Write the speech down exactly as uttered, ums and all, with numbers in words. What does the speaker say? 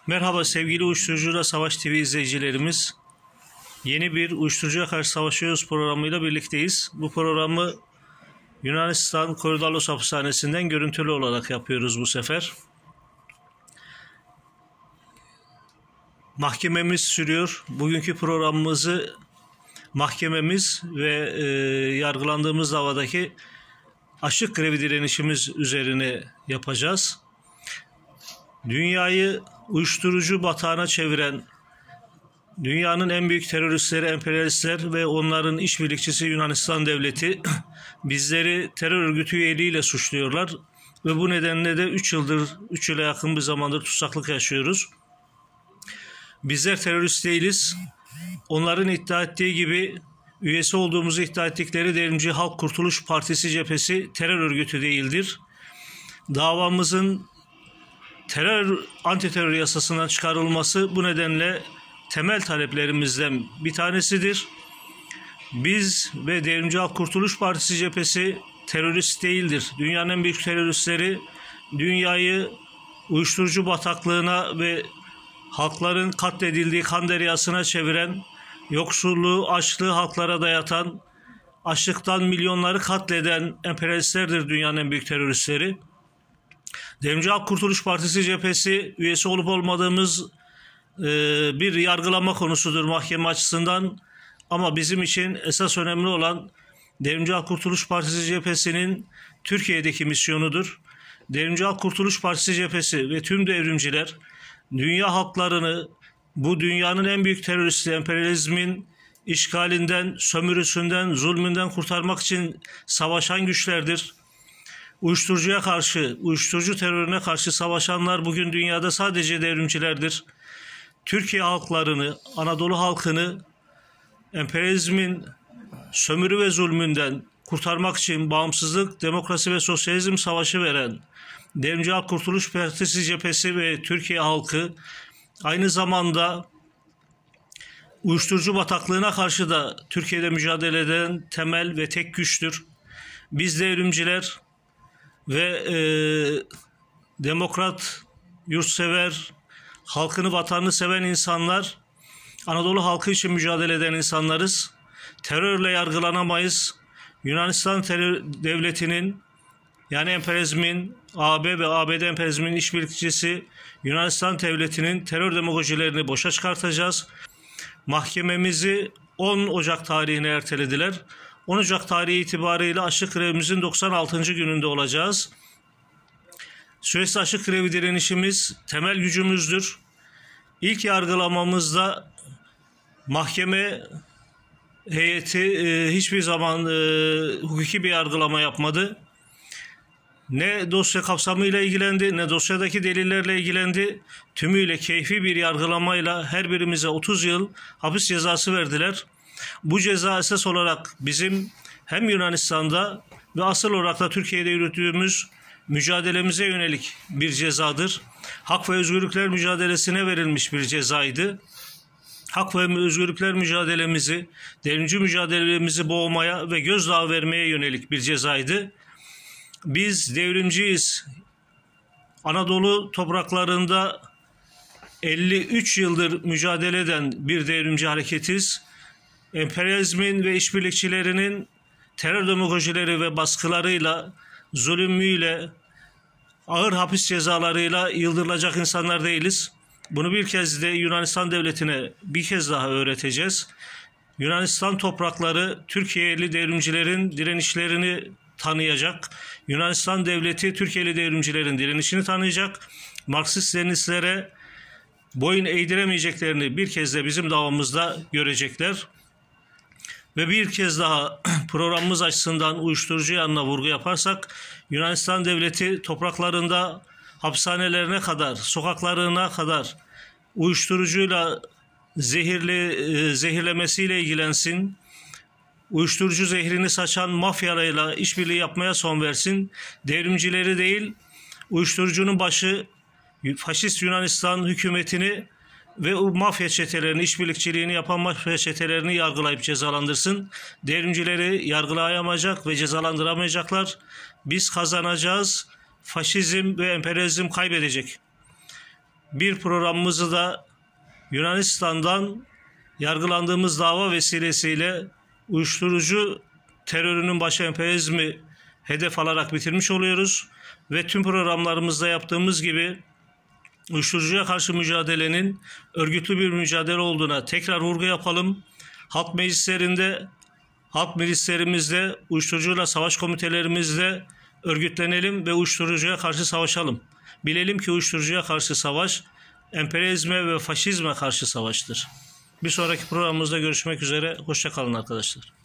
Merhaba sevgili Uyuşturucuyla Savaş T V izleyicilerimiz. Yeni bir Uyuşturucuya Karşı Savaşıyoruz programıyla birlikteyiz. Bu programı Yunanistan Korydallos Hapishanesi'nden görüntülü olarak yapıyoruz bu sefer. Mahkememiz sürüyor. Bugünkü programımızı mahkememiz ve e, yargılandığımız davadaki açlık grevi direnişimiz üzerine yapacağız. Dünyayı uyuşturucu batağına çeviren, dünyanın en büyük teröristleri, emperyalistler ve onların işbirlikçisi Yunanistan Devleti bizleri terör örgütü üyeliğiyle suçluyorlar ve bu nedenle de üç yıldır, üç yıla yakın bir zamandır tutsaklık yaşıyoruz. Bizler terörist değiliz. Onların iddia ettiği gibi üyesi olduğumuzu iddia ettikleri Devrimci Halk Kurtuluş Partisi cephesi terör örgütü değildir. Davamızın terör antiterör yasasından çıkarılması bu nedenle temel taleplerimizden bir tanesidir. Biz ve Devrimci Halk Kurtuluş Partisi cephesi terörist değildir. Dünyanın en büyük teröristleri dünyayı uyuşturucu bataklığına ve halkların katledildiği kan deryasına çeviren, yoksulluğu, açlığı halklara dayatan, açlıktan milyonları katleden emperyalistlerdir dünyanın en büyük teröristleri. Devrimci Halk Kurtuluş Partisi cephesi üyesi olup olmadığımız e, bir yargılama konusudur mahkeme açısından. Ama bizim için esas önemli olan Devrimci Halk Kurtuluş Partisi cephesinin Türkiye'deki misyonudur. Devrimci Halk Kurtuluş Partisi cephesi ve tüm devrimciler dünya halklarını bu dünyanın en büyük teröristi emperyalizmin işgalinden, sömürüsünden, zulmünden kurtarmak için savaşan güçlerdir. Uyuşturucuya karşı, uyuşturucu terörüne karşı savaşanlar bugün dünyada sadece devrimcilerdir. Türkiye halklarını, Anadolu halkını emperyalizmin sömürü ve zulmünden kurtarmak için bağımsızlık, demokrasi ve sosyalizm savaşı veren Devrimci Halk Kurtuluş Partisi cephesi ve Türkiye halkı aynı zamanda uyuşturucu bataklığına karşı da Türkiye'de mücadele eden temel ve tek güçtür. Biz devrimciler ve e, demokrat, yurtsever, halkını, vatanını seven insanlar, Anadolu halkı için mücadele eden insanlarız. Terörle yargılanamayız. Yunanistan terör devletinin, yani emperyalizmin, A B ve A B D emperyalizmin işbirlikçisi Yunanistan devletinin terör demagojilerini boşa çıkartacağız. Mahkememizi on Ocak tarihine ertelediler. on Ocak tarihi itibariyle açlık grevimizin doksan altıncı gününde olacağız. Süresli açlık grevi direnişimiz temel gücümüzdür. İlk yargılamamızda mahkeme heyeti e, hiçbir zaman e, hukuki bir yargılama yapmadı. Ne dosya kapsamıyla ilgilendi, ne dosyadaki delillerle ilgilendi. Tümüyle keyfi bir yargılamayla her birimize otuz yıl hapis cezası verdiler. Bu ceza esas olarak bizim hem Yunanistan'da ve asıl olarak da Türkiye'de yürüttüğümüz mücadelemize yönelik bir cezadır. Hak ve özgürlükler mücadelesine verilmiş bir cezaydı. Hak ve özgürlükler mücadelemizi, devrimci mücadelemizi boğmaya ve gözdağı vermeye yönelik bir cezaydı. Biz devrimciyiz. Anadolu topraklarında elli üç yıldır mücadele eden bir devrimci hareketiz. Emperyalizmin ve işbirlikçilerinin terör demagojileri ve baskılarıyla, zulümüyle, ağır hapis cezalarıyla yıldırılacak insanlar değiliz. Bunu bir kez de Yunanistan devletine bir kez daha öğreteceğiz. Yunanistan toprakları Türkiye'li devrimcilerin direnişlerini tanıyacak. Yunanistan devleti Türkiye'li devrimcilerin direnişini tanıyacak. Marksist-Leninistlere boyun eğdiremeyeceklerini bir kez de bizim davamızda görecekler. Ve bir kez daha programımız açısından uyuşturucu yanına vurgu yaparsak, Yunanistan devleti topraklarında hapishanelerine kadar, sokaklarına kadar uyuşturucuyla zehirli zehirlemesiyle ilgilensin. Uyuşturucu zehrini saçan mafyalarıyla işbirliği yapmaya son versin. Devrimcileri değil, uyuşturucunun başı faşist Yunanistan hükümetini ve o mafya çetelerini, işbirlikçiliğini yapan mafya çetelerini yargılayıp cezalandırsın. Devrimcileri yargılayamayacak ve cezalandıramayacaklar. Biz kazanacağız. Faşizm ve emperyalizm kaybedecek. bir programımızı da Yunanistan'dan yargılandığımız dava vesilesiyle uyuşturucu terörünün başı emperyalizmi hedef alarak bitirmiş oluyoruz. Ve tüm programlarımızda yaptığımız gibi uyuşturucuya karşı mücadelenin örgütlü bir mücadele olduğuna tekrar vurgu yapalım. Halk meclislerinde, halk meclislerimizde, uyuşturucuyla savaş komitelerimizde örgütlenelim ve uyuşturucuya karşı savaşalım. Bilelim ki uyuşturucuya karşı savaş, emperyalizme ve faşizme karşı savaştır. Bir sonraki programımızda görüşmek üzere. Hoşça kalın arkadaşlar.